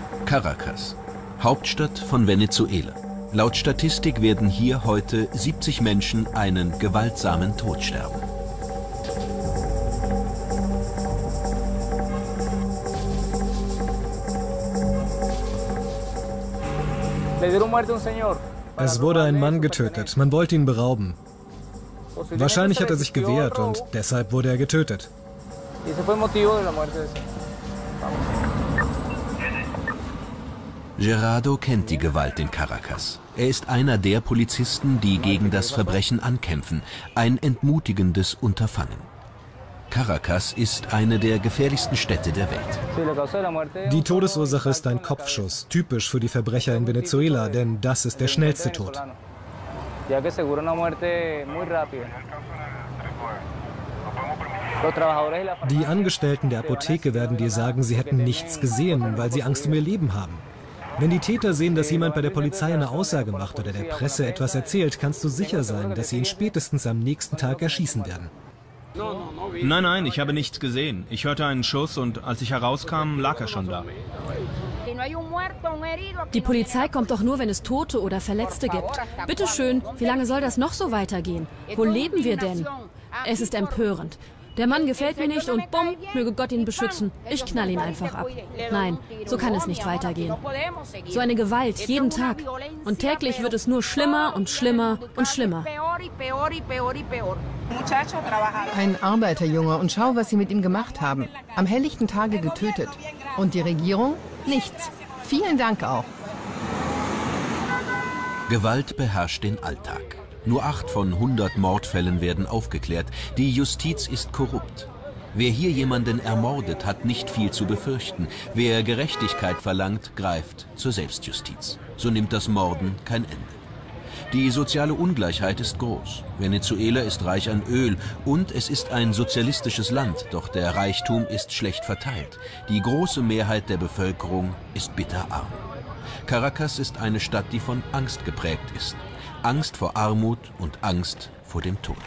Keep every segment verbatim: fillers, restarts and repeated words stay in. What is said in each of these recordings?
Caracas, Hauptstadt von Venezuela. Laut Statistik werden hier heute siebzig Menschen einen gewaltsamen Tod sterben. Es wurde ein Mann getötet. Man wollte ihn berauben. Wahrscheinlich hat er sich gewehrt und deshalb wurde er getötet. Gerardo kennt die Gewalt in Caracas. Er ist einer der Polizisten, die gegen das Verbrechen ankämpfen. Ein entmutigendes Unterfangen. Caracas ist eine der gefährlichsten Städte der Welt. Die Todesursache ist ein Kopfschuss, typisch für die Verbrecher in Venezuela, denn das ist der schnellste Tod. Die Angestellten der Apotheke werden dir sagen, sie hätten nichts gesehen, weil sie Angst um ihr Leben haben. Wenn die Täter sehen, dass jemand bei der Polizei eine Aussage macht oder der Presse etwas erzählt, kannst du sicher sein, dass sie ihn spätestens am nächsten Tag erschießen werden. Nein, nein, ich habe nichts gesehen. Ich hörte einen Schuss und als ich herauskam, lag er schon da. Die Polizei kommt doch nur, wenn es Tote oder Verletzte gibt. Bitte schön, wie lange soll das noch so weitergehen? Wo leben wir denn? Es ist empörend. Der Mann gefällt mir nicht und bumm, möge Gott ihn beschützen. Ich knall ihn einfach ab. Nein, so kann es nicht weitergehen. So eine Gewalt, jeden Tag. Und täglich wird es nur schlimmer und schlimmer und schlimmer. Ein Arbeiterjunge und schau, was sie mit ihm gemacht haben. Am helllichten Tage getötet. Und die Regierung? Nichts. Vielen Dank auch. Gewalt beherrscht den Alltag. Nur acht von hundert Mordfällen werden aufgeklärt. Die Justiz ist korrupt. Wer hier jemanden ermordet, hat nicht viel zu befürchten. Wer Gerechtigkeit verlangt, greift zur Selbstjustiz. So nimmt das Morden kein Ende. Die soziale Ungleichheit ist groß. Venezuela ist reich an Öl und es ist ein sozialistisches Land, doch der Reichtum ist schlecht verteilt. Die große Mehrheit der Bevölkerung ist bitterarm. Caracas ist eine Stadt, die von Angst geprägt ist. Angst vor Armut und Angst vor dem Tod.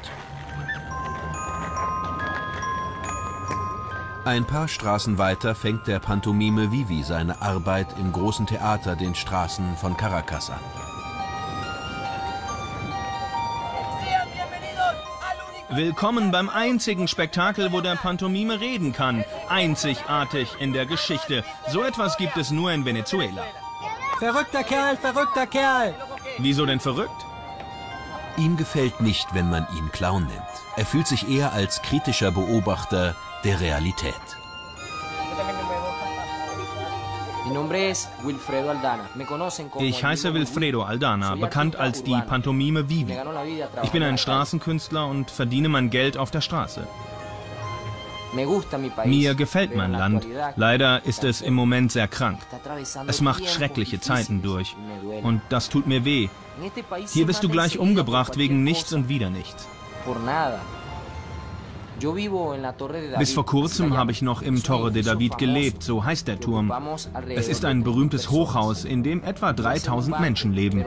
Ein paar Straßen weiter fängt der Pantomime Vivi seine Arbeit im großen Theater den Straßen von Caracas an. Willkommen beim einzigen Spektakel, wo der Pantomime reden kann. Einzigartig in der Geschichte. So etwas gibt es nur in Venezuela. Verrückter Kerl, verrückter Kerl! Wieso denn verrückt? Ihm gefällt nicht, wenn man ihn Clown nennt. Er fühlt sich eher als kritischer Beobachter der Realität. Ich heiße Wilfredo Aldana, bekannt als die Pantomime Vivi. Ich bin ein Straßenkünstler und verdiene mein Geld auf der Straße. Mir gefällt mein Land. Leider ist es im Moment sehr krank. Es macht schreckliche Zeiten durch. Und das tut mir weh. Hier bist du gleich umgebracht wegen nichts und wieder nichts. Bis vor kurzem habe ich noch im Torre de David gelebt, so heißt der Turm. Es ist ein berühmtes Hochhaus, in dem etwa dreitausend Menschen leben.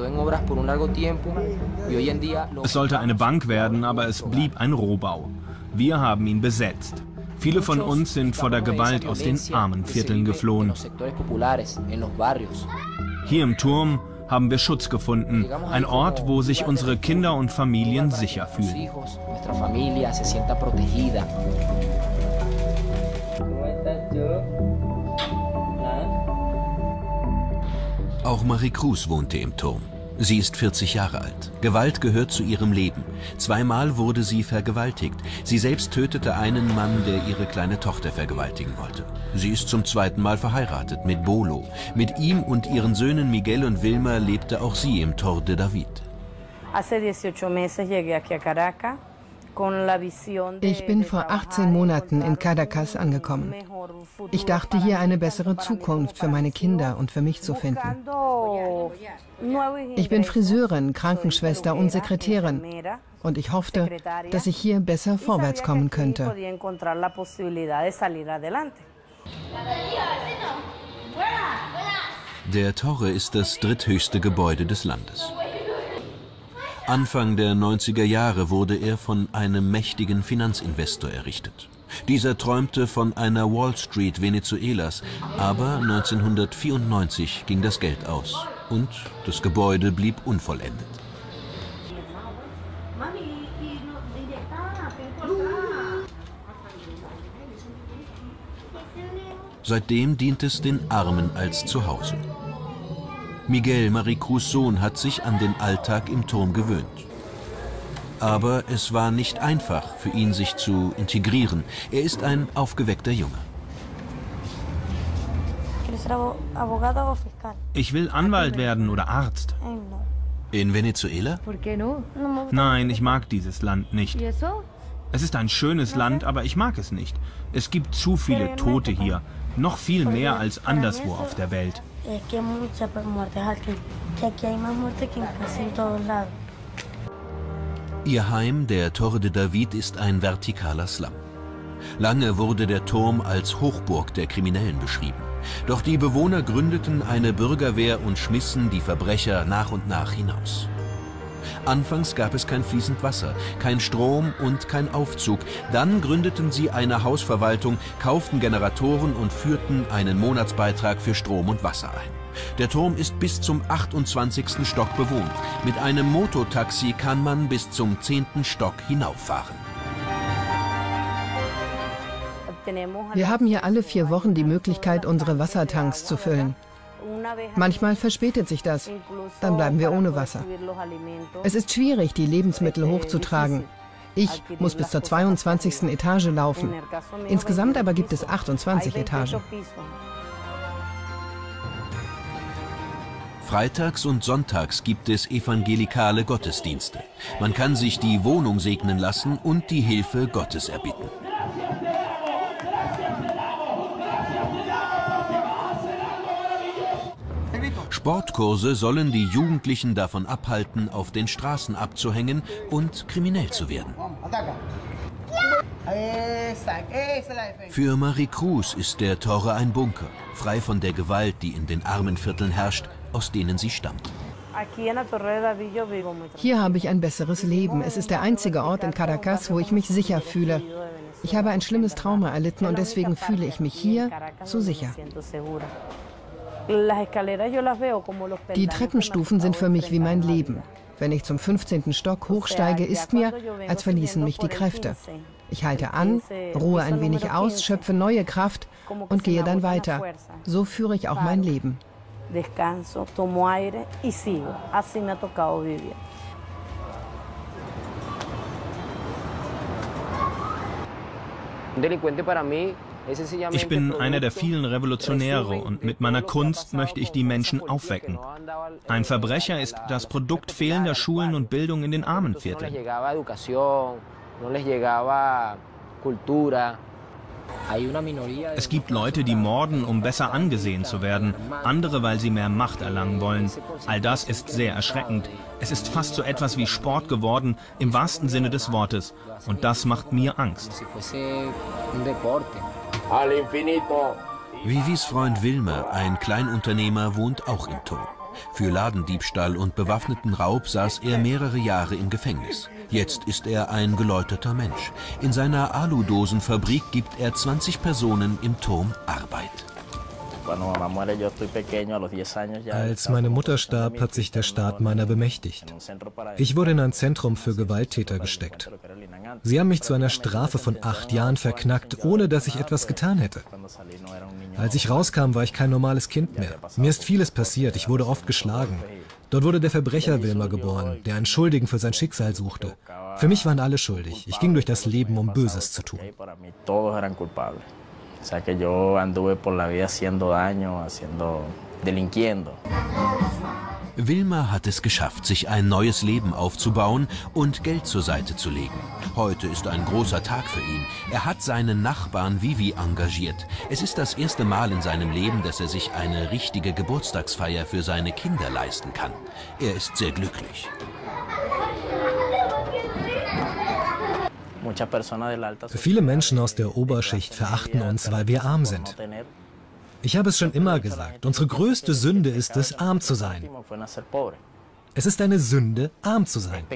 Es sollte eine Bank werden, aber es blieb ein Rohbau. Wir haben ihn besetzt. Viele von uns sind vor der Gewalt aus den armen Vierteln geflohen. Hier im Turm haben wir Schutz gefunden. Ein Ort, wo sich unsere Kinder und Familien sicher fühlen. Auch Marie Cruz wohnte im Turm. Sie ist vierzig Jahre alt. Gewalt gehört zu ihrem Leben. Zweimal wurde sie vergewaltigt. Sie selbst tötete einen Mann, der ihre kleine Tochter vergewaltigen wollte. Sie ist zum zweiten Mal verheiratet mit Bolo. Mit ihm und ihren Söhnen Miguel und Wilma lebte auch sie im Torre de David. Ich bin vor achtzehn Monaten in Caracas angekommen. Ich dachte, hier eine bessere Zukunft für meine Kinder und für mich zu finden. Ich bin Friseurin, Krankenschwester und Sekretärin. Und ich hoffte, dass ich hier besser vorwärts kommen könnte. Der Torre ist das dritthöchste Gebäude des Landes. Anfang der neunziger Jahre wurde er von einem mächtigen Finanzinvestor errichtet. Dieser träumte von einer Wall Street Venezuelas, aber neunzehnhundertvierundneunzig ging das Geld aus und das Gebäude blieb unvollendet. Seitdem dient es den Armen als Zuhause. Miguel Maricruz' Sohn hat sich an den Alltag im Turm gewöhnt. Aber es war nicht einfach für ihn, sich zu integrieren. Er ist ein aufgeweckter Junge. Ich will Anwalt werden oder Arzt. In Venezuela? Nein, ich mag dieses Land nicht. Es ist ein schönes Land, aber ich mag es nicht. Es gibt zu viele Tote hier. Noch viel mehr als anderswo auf der Welt. Ihr Heim, der Torre de David, ist ein vertikaler Slum. Lange wurde der Turm als Hochburg der Kriminellen beschrieben. Doch die Bewohner gründeten eine Bürgerwehr und schmissen die Verbrecher nach und nach hinaus. Anfangs gab es kein fließend Wasser, kein Strom und kein Aufzug. Dann gründeten sie eine Hausverwaltung, kauften Generatoren und führten einen Monatsbeitrag für Strom und Wasser ein. Der Turm ist bis zum achtundzwanzigsten Stock bewohnt. Mit einem Mototaxi kann man bis zum zehnten Stock hinauffahren. Wir haben hier alle vier Wochen die Möglichkeit, unsere Wassertanks zu füllen. Manchmal verspätet sich das, dann bleiben wir ohne Wasser. Es ist schwierig, die Lebensmittel hochzutragen. Ich muss bis zur zweiundzwanzigsten Etage laufen. Insgesamt aber gibt es achtundzwanzig Etagen. Freitags und sonntags gibt es evangelikale Gottesdienste. Man kann sich die Wohnung segnen lassen und die Hilfe Gottes erbitten. Sportkurse sollen die Jugendlichen davon abhalten, auf den Straßen abzuhängen und kriminell zu werden. Für Maricruz ist der Torre ein Bunker, frei von der Gewalt, die in den armen Vierteln herrscht, aus denen sie stammt. Hier habe ich ein besseres Leben. Es ist der einzige Ort in Caracas, wo ich mich sicher fühle. Ich habe ein schlimmes Trauma erlitten und deswegen fühle ich mich hier so sicher. Die Treppenstufen sind für mich wie mein Leben. Wenn ich zum fünfzehnten Stock hochsteige, ist mir, als verließen mich die Kräfte. Ich halte an, ruhe ein wenig aus, schöpfe neue Kraft und gehe dann weiter. So führe ich auch mein Leben. Ich bin einer der vielen Revolutionäre und mit meiner Kunst möchte ich die Menschen aufwecken. Ein Verbrecher ist das Produkt fehlender Schulen und Bildung in den Armenvierteln. Es gibt Leute, die morden, um besser angesehen zu werden, andere, weil sie mehr Macht erlangen wollen. All das ist sehr erschreckend. Es ist fast so etwas wie Sport geworden, im wahrsten Sinne des Wortes. Und das macht mir Angst. Vivis Freund Wilmer, ein Kleinunternehmer, wohnt auch im Turm. Für Ladendiebstahl und bewaffneten Raub saß er mehrere Jahre im Gefängnis. Jetzt ist er ein geläuterter Mensch. In seiner Aludosenfabrik gibt er zwanzig Personen im Turm Arbeit. Als meine Mutter starb, hat sich der Staat meiner bemächtigt. Ich wurde in ein Zentrum für Gewalttäter gesteckt. Sie haben mich zu einer Strafe von acht Jahren verknackt, ohne dass ich etwas getan hätte. Als ich rauskam, war ich kein normales Kind mehr. Mir ist vieles passiert, ich wurde oft geschlagen. Dort wurde der Verbrecher Wilmer geboren, der einen Schuldigen für sein Schicksal suchte. Für mich waren alle schuldig. Ich ging durch das Leben, um Böses zu tun. O sea que yo anduve por la vida haciendo daño, haciendo, delinquiendo. Wilmer hat es geschafft, sich ein neues Leben aufzubauen und Geld zur Seite zu legen. Heute ist ein großer Tag für ihn. Er hat seinen Nachbarn Vivi engagiert. Es ist das erste Mal in seinem Leben, dass er sich eine richtige Geburtstagsfeier für seine Kinder leisten kann. Er ist sehr glücklich. Viele Menschen aus der Oberschicht verachten uns, weil wir arm sind. Ich habe es schon immer gesagt, unsere größte Sünde ist es, arm zu sein. Es ist eine Sünde, arm zu sein.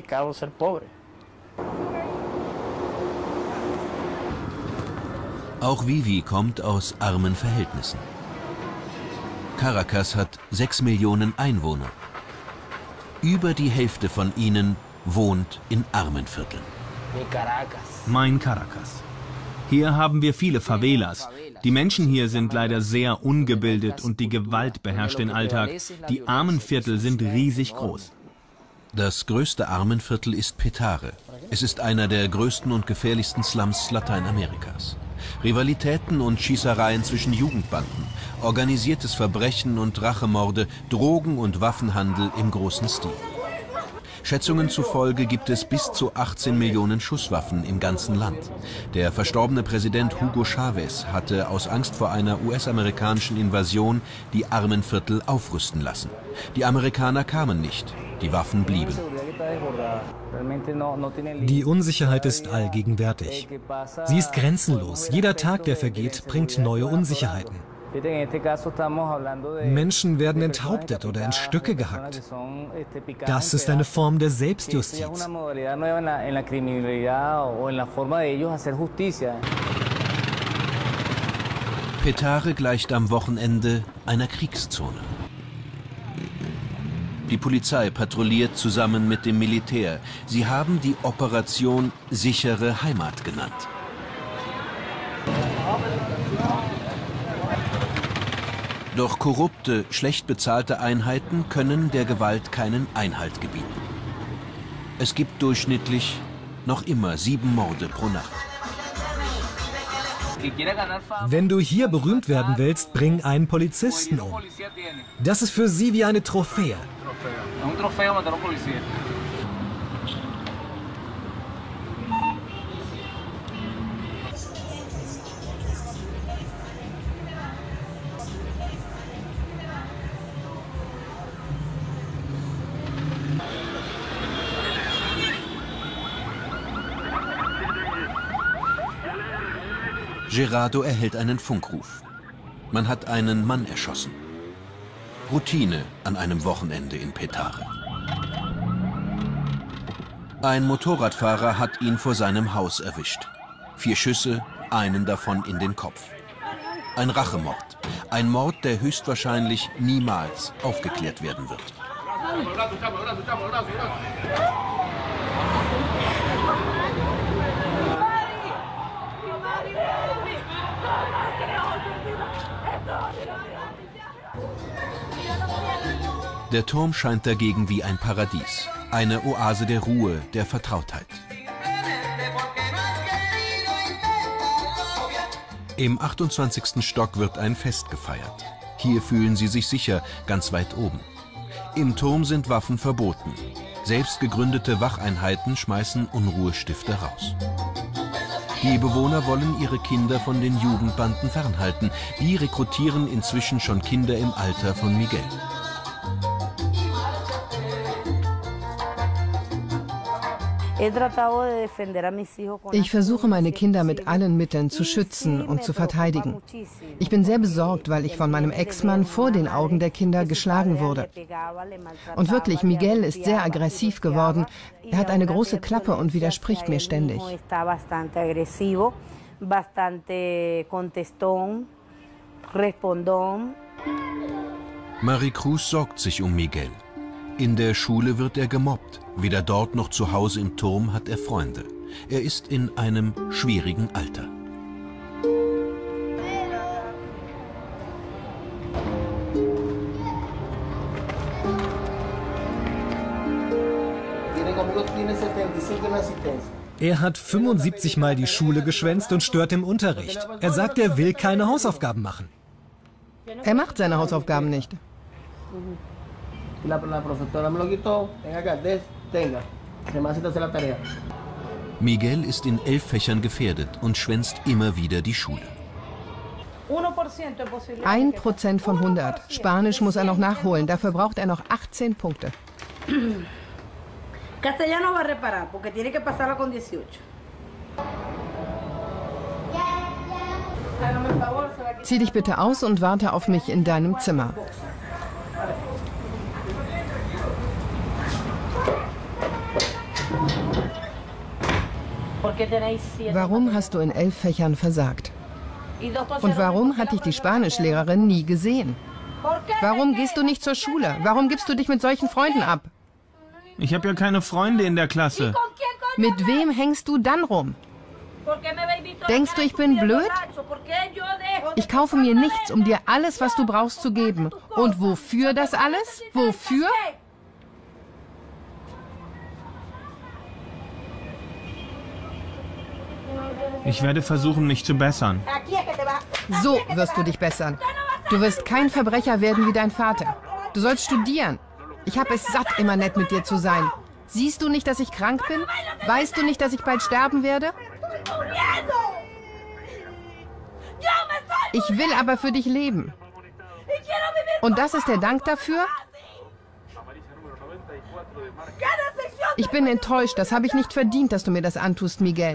Auch Vivi kommt aus armen Verhältnissen. Caracas hat sechs Millionen Einwohner. Über die Hälfte von ihnen wohnt in Armenvierteln. Mein Caracas. Hier haben wir viele Favelas. Die Menschen hier sind leider sehr ungebildet und die Gewalt beherrscht den Alltag. Die Armenviertel sind riesig groß. Das größte Armenviertel ist Petare. Es ist einer der größten und gefährlichsten Slums Lateinamerikas. Rivalitäten und Schießereien zwischen Jugendbanden, organisiertes Verbrechen und Rachemorde, Drogen- und Waffenhandel im großen Stil. Schätzungen zufolge gibt es bis zu achtzehn Millionen Schusswaffen im ganzen Land. Der verstorbene Präsident Hugo Chavez hatte aus Angst vor einer U S-amerikanischen Invasion die Armenviertel aufrüsten lassen. Die Amerikaner kamen nicht, die Waffen blieben. Die Unsicherheit ist allgegenwärtig. Sie ist grenzenlos. Jeder Tag, der vergeht, bringt neue Unsicherheiten. Menschen werden enthauptet oder in Stücke gehackt. Das ist eine Form der Selbstjustiz. Petare gleicht am Wochenende einer Kriegszone. Die Polizei patrouilliert zusammen mit dem Militär. Sie haben die Operation Sichere Heimat genannt. Doch korrupte, schlecht bezahlte Einheiten können der Gewalt keinen Einhalt gebieten. Es gibt durchschnittlich noch immer sieben Morde pro Nacht. Wenn du hier berühmt werden willst, bring einen Polizisten um. Das ist für sie wie eine Trophäe. Gerardo erhält einen Funkruf. Man hat einen Mann erschossen. Routine an einem Wochenende in Petare. Ein Motorradfahrer hat ihn vor seinem Haus erwischt. Vier Schüsse, einen davon in den Kopf. Ein Rachemord. Ein Mord, der höchstwahrscheinlich niemals aufgeklärt werden wird. Der Turm scheint dagegen wie ein Paradies, eine Oase der Ruhe, der Vertrautheit. Im achtundzwanzigsten Stock wird ein Fest gefeiert. Hier fühlen sie sich sicher, ganz weit oben. Im Turm sind Waffen verboten. Selbst gegründete Wacheinheiten schmeißen Unruhestifter raus. Die Bewohner wollen ihre Kinder von den Jugendbanden fernhalten. Die rekrutieren inzwischen schon Kinder im Alter von Miguel. Ich versuche, meine Kinder mit allen Mitteln zu schützen und zu verteidigen. Ich bin sehr besorgt, weil ich von meinem Ex-Mann vor den Augen der Kinder geschlagen wurde. Und wirklich, Miguel ist sehr aggressiv geworden. Er hat eine große Klappe und widerspricht mir ständig. Maricruz sorgt sich um Miguel. In der Schule wird er gemobbt. Weder dort noch zu Hause im Turm hat er Freunde. Er ist in einem schwierigen Alter. Er hat fünfundsiebzig Mal die Schule geschwänzt und stört im Unterricht. Er sagt, er will keine Hausaufgaben machen. Er macht seine Hausaufgaben nicht. Miguel ist in elf Fächern gefährdet und schwänzt immer wieder die Schule. Ein Prozent von hundert. Spanisch muss er noch nachholen. Dafür braucht er noch achtzehn Punkte. Castellano va a reparar, porque tiene que pasarla con dieciocho. Zieh dich bitte aus und warte auf mich in deinem Zimmer. Warum hast du in elf Fächern versagt? Und warum hat dich die Spanischlehrerin nie gesehen? Warum gehst du nicht zur Schule? Warum gibst du dich mit solchen Freunden ab? Ich habe ja keine Freunde in der Klasse. Mit wem hängst du dann rum? Denkst du, ich bin blöd? Ich kaufe mir nichts, um dir alles, was du brauchst, zu geben. Und wofür das alles? Wofür? Ich werde versuchen, mich zu bessern. So wirst du dich bessern. Du wirst kein Verbrecher werden wie dein Vater. Du sollst studieren. Ich habe es satt, immer nett mit dir zu sein. Siehst du nicht, dass ich krank bin? Weißt du nicht, dass ich bald sterben werde? Ich will aber für dich leben. Und das ist der Dank dafür? Ich bin enttäuscht. Das habe ich nicht verdient, dass du mir das antust, Miguel.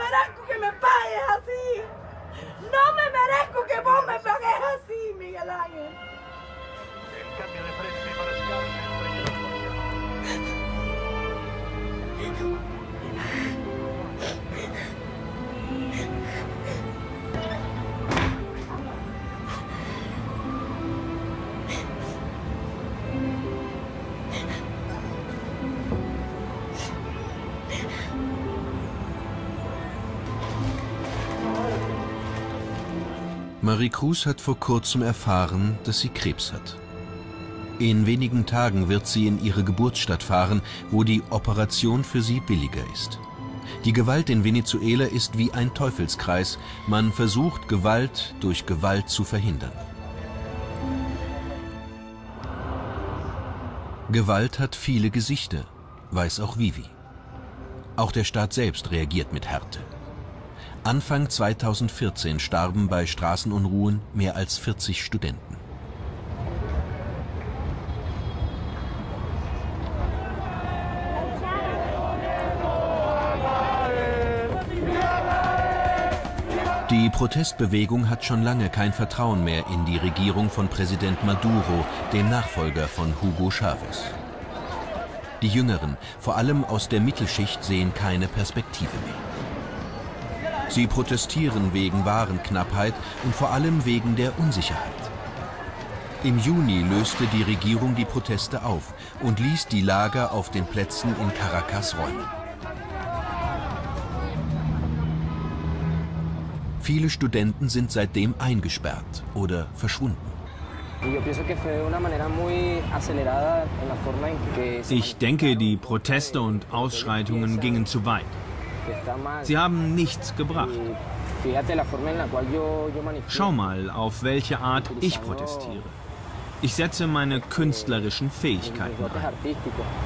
Maricruz hat vor kurzem erfahren, dass sie Krebs hat. In wenigen Tagen wird sie in ihre Geburtsstadt fahren, wo die Operation für sie billiger ist. Die Gewalt in Venezuela ist wie ein Teufelskreis. Man versucht, Gewalt durch Gewalt zu verhindern. Gewalt hat viele Gesichter, weiß auch Vivi. Auch der Staat selbst reagiert mit Härte. Anfang zweitausendvierzehn starben bei Straßenunruhen mehr als vierzig Studenten. Die Protestbewegung hat schon lange kein Vertrauen mehr in die Regierung von Präsident Maduro, dem Nachfolger von Hugo Chavez. Die Jüngeren, vor allem aus der Mittelschicht, sehen keine Perspektive mehr. Sie protestieren wegen Warenknappheit und vor allem wegen der Unsicherheit. Im Juni löste die Regierung die Proteste auf und ließ die Lager auf den Plätzen in Caracas räumen. Viele Studenten sind seitdem eingesperrt oder verschwunden. Ich denke, die Proteste und Ausschreitungen gingen zu weit. Sie haben nichts gebracht. Schau mal, auf welche Art ich protestiere. Ich setze meine künstlerischen Fähigkeiten ein.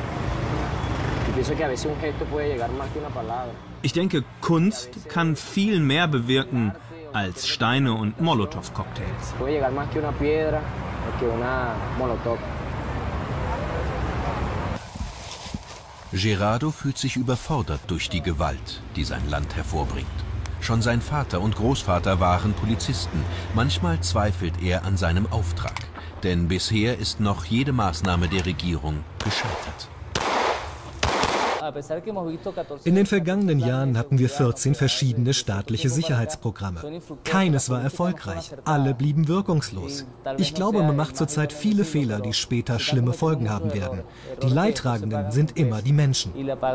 Ich denke, Kunst kann viel mehr bewirken als Steine und Molotow-Cocktails. Gerardo fühlt sich überfordert durch die Gewalt, die sein Land hervorbringt. Schon sein Vater und Großvater waren Polizisten. Manchmal zweifelt er an seinem Auftrag. Denn bisher ist noch jede Maßnahme der Regierung gescheitert. In den vergangenen Jahren hatten wir vierzehn verschiedene staatliche Sicherheitsprogramme. Keines war erfolgreich, alle blieben wirkungslos. Ich glaube, man macht zurzeit viele Fehler, die später schlimme Folgen haben werden. Die Leidtragenden sind immer die Menschen.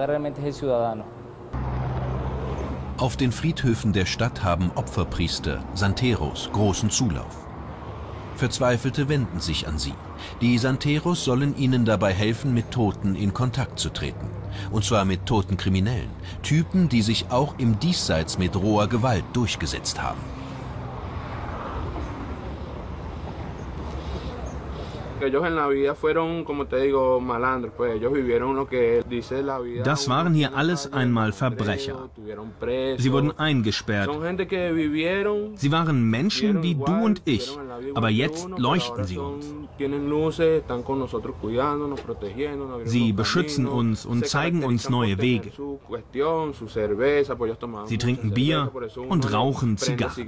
Auf den Friedhöfen der Stadt haben Opferpriester, Santeros, großen Zulauf. Verzweifelte wenden sich an sie. Die Santeros sollen ihnen dabei helfen, mit Toten in Kontakt zu treten. Und zwar mit toten Kriminellen. Typen, die sich auch im Diesseits mit roher Gewalt durchgesetzt haben. Das waren hier alles einmal Verbrecher. Sie wurden eingesperrt. Sie waren Menschen wie du und ich, aber jetzt leuchten sie uns. Sie beschützen uns und zeigen uns neue Wege. Sie trinken Bier und rauchen Zigarren.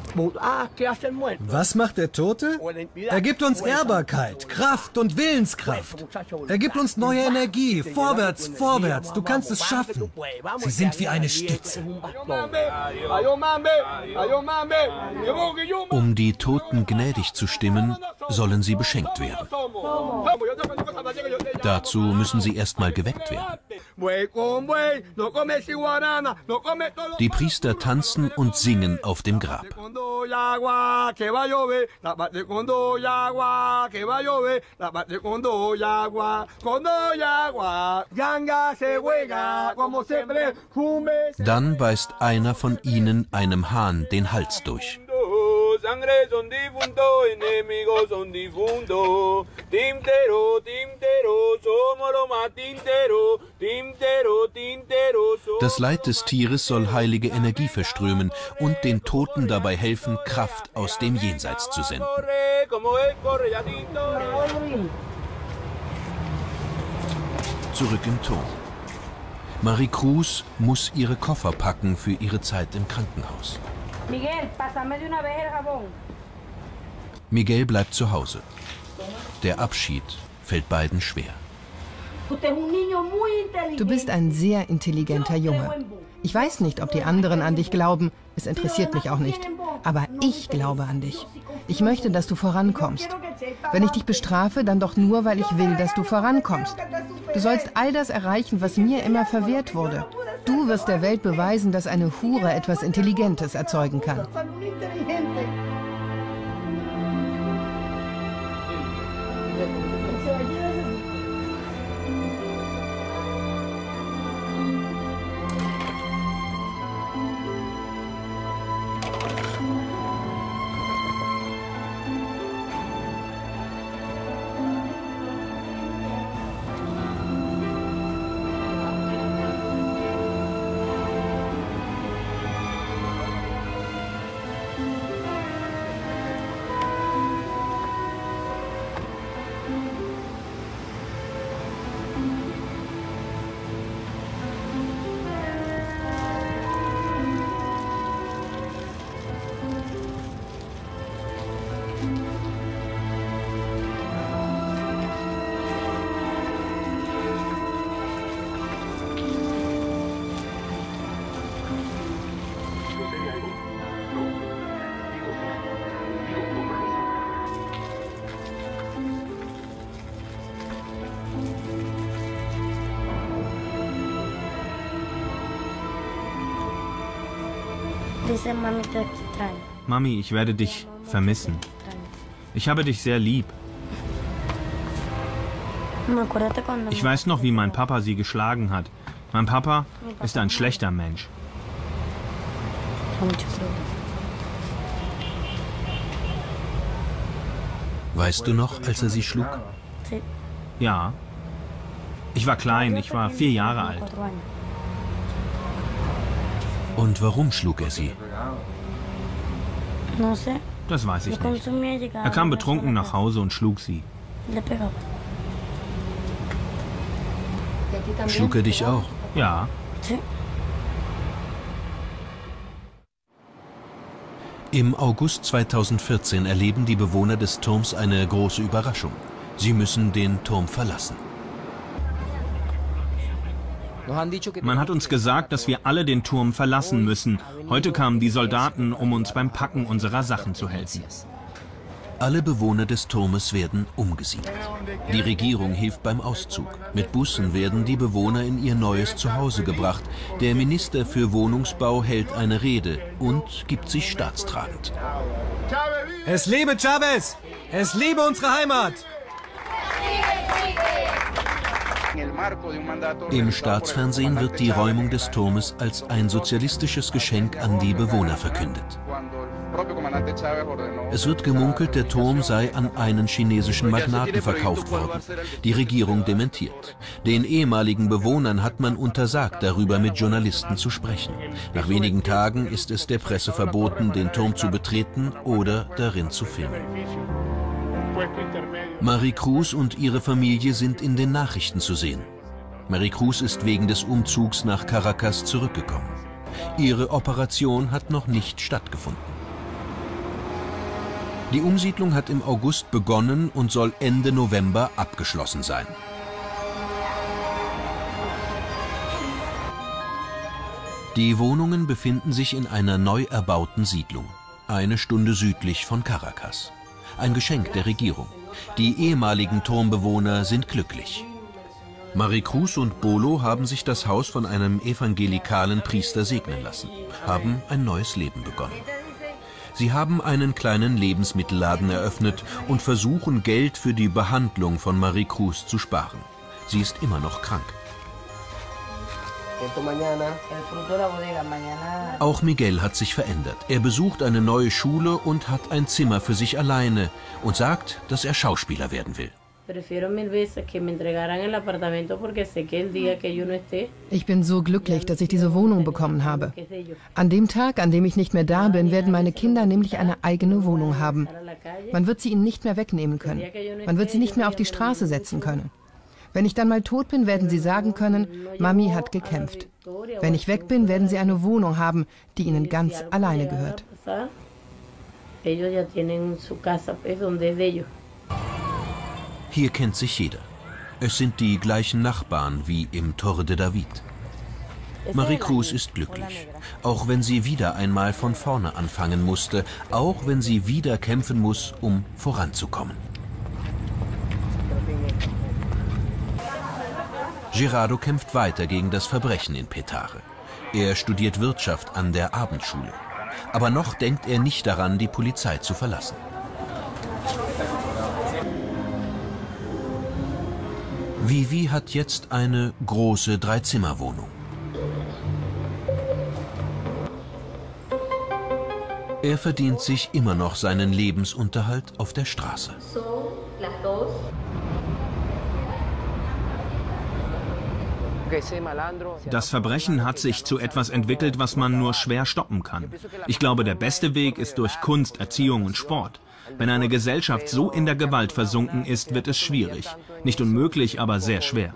Was macht der Tote? Er gibt uns Ehrbarkeit, Kraft und Willenskraft. Er gibt uns neue Energie. Vorwärts, vorwärts. Du kannst es schaffen. Sie sind wie eine Stütze. Um die Toten gnädig zu stimmen, sollen sie beschenkt werden. Dazu müssen sie erstmal geweckt werden. Die Priester tanzen und singen auf dem Grab. Dann beißt einer von ihnen einem Hahn den Hals durch. Das Leid des Tieres soll heilige Energie verströmen und den Toten dabei helfen, Kraft aus dem Jenseits zu senden. Zurück im Turm. Marie Cruz muss ihre Koffer packen für ihre Zeit im Krankenhaus. Miguel bleibt zu Hause. Der Abschied fällt beiden schwer. Du bist ein sehr intelligenter Junge. Ich weiß nicht, ob die anderen an dich glauben. Es interessiert mich auch nicht. Aber ich glaube an dich. Ich möchte, dass du vorankommst. Wenn ich dich bestrafe, dann doch nur, weil ich will, dass du vorankommst. Du sollst all das erreichen, was mir immer verwehrt wurde. Du wirst der Welt beweisen, dass eine Hure etwas Intelligentes erzeugen kann. Mami, ich werde dich vermissen. Ich habe dich sehr lieb. Ich weiß noch, wie mein Papa sie geschlagen hat. Mein Papa ist ein schlechter Mensch. Weißt du noch, als er sie schlug? Ja. Ich war klein, ich war vier Jahre alt. Und warum schlug er sie? Das weiß ich nicht. Er kam betrunken nach Hause und schlug sie. Schlug er dich auch? Ja. Im August zweitausendvierzehn erleben die Bewohner des Turms eine große Überraschung. Sie müssen den Turm verlassen. Man hat uns gesagt, dass wir alle den Turm verlassen müssen. Heute kamen die Soldaten, um uns beim Packen unserer Sachen zu helfen. Alle Bewohner des Turmes werden umgesiedelt. Die Regierung hilft beim Auszug. Mit Bussen werden die Bewohner in ihr neues Zuhause gebracht. Der Minister für Wohnungsbau hält eine Rede und gibt sich staatstragend. Es lebe Chavez! Es lebe unsere Heimat! Im Staatsfernsehen wird die Räumung des Turmes als ein sozialistisches Geschenk an die Bewohner verkündet. Es wird gemunkelt, der Turm sei an einen chinesischen Magnaten verkauft worden. Die Regierung dementiert. Den ehemaligen Bewohnern hat man untersagt, darüber mit Journalisten zu sprechen. Nach wenigen Tagen ist es der Presse verboten, den Turm zu betreten oder darin zu filmen. Marie Cruz und ihre Familie sind in den Nachrichten zu sehen. Marie Cruz ist wegen des Umzugs nach Caracas zurückgekommen. Ihre Operation hat noch nicht stattgefunden. Die Umsiedlung hat im August begonnen und soll Ende November abgeschlossen sein. Die Wohnungen befinden sich in einer neu erbauten Siedlung, eine Stunde südlich von Caracas. Ein Geschenk der Regierung. Die ehemaligen Turmbewohner sind glücklich. Maricruz und Bolo haben sich das Haus von einem evangelikalen Priester segnen lassen, haben ein neues Leben begonnen. Sie haben einen kleinen Lebensmittelladen eröffnet und versuchen, Geld für die Behandlung von Maricruz zu sparen. Sie ist immer noch krank. Auch Miguel hat sich verändert. Er besucht eine neue Schule und hat ein Zimmer für sich alleine und sagt, dass er Schauspieler werden will. Ich bin so glücklich, dass ich diese Wohnung bekommen habe. An dem Tag, an dem ich nicht mehr da bin, werden meine Kinder nämlich eine eigene Wohnung haben. Man wird sie ihnen nicht mehr wegnehmen können. Man wird sie nicht mehr auf die Straße setzen können. Wenn ich dann mal tot bin, werden sie sagen können, Mami hat gekämpft. Wenn ich weg bin, werden sie eine Wohnung haben, die ihnen ganz alleine gehört. Hier kennt sich jeder. Es sind die gleichen Nachbarn wie im Torre de David. Maricruz ist glücklich, auch wenn sie wieder einmal von vorne anfangen musste, auch wenn sie wieder kämpfen muss, um voranzukommen. Gerardo kämpft weiter gegen das Verbrechen in Petare. Er studiert Wirtschaft an der Abendschule. Aber noch denkt er nicht daran, die Polizei zu verlassen. Vivi hat jetzt eine große Dreizimmerwohnung. Er verdient sich immer noch seinen Lebensunterhalt auf der Straße. Das Verbrechen hat sich zu etwas entwickelt, was man nur schwer stoppen kann. Ich glaube, der beste Weg ist durch Kunst, Erziehung und Sport. Wenn eine Gesellschaft so in der Gewalt versunken ist, wird es schwierig. Nicht unmöglich, aber sehr schwer.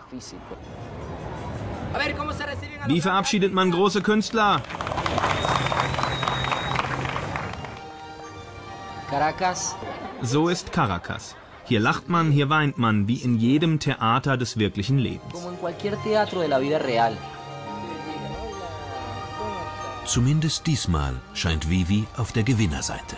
Wie verabschiedet man große Künstler? Caracas. So ist Caracas. Hier lacht man, hier weint man, wie in jedem Theater des wirklichen Lebens. Zumindest diesmal scheint Vivi auf der Gewinnerseite.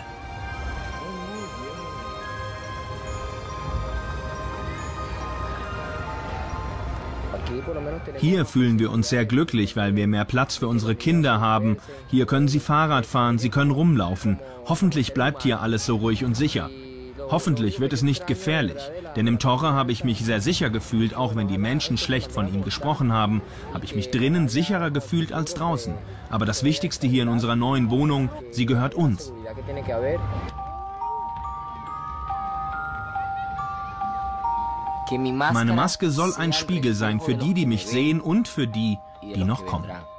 Hier fühlen wir uns sehr glücklich, weil wir mehr Platz für unsere Kinder haben. Hier können sie Fahrrad fahren, sie können rumlaufen. Hoffentlich bleibt hier alles so ruhig und sicher. Hoffentlich wird es nicht gefährlich, denn im Torre habe ich mich sehr sicher gefühlt, auch wenn die Menschen schlecht von ihm gesprochen haben, habe ich mich drinnen sicherer gefühlt als draußen. Aber das Wichtigste hier in unserer neuen Wohnung, sie gehört uns. Meine Maske soll ein Spiegel sein für die, die mich sehen und für die, die noch kommen.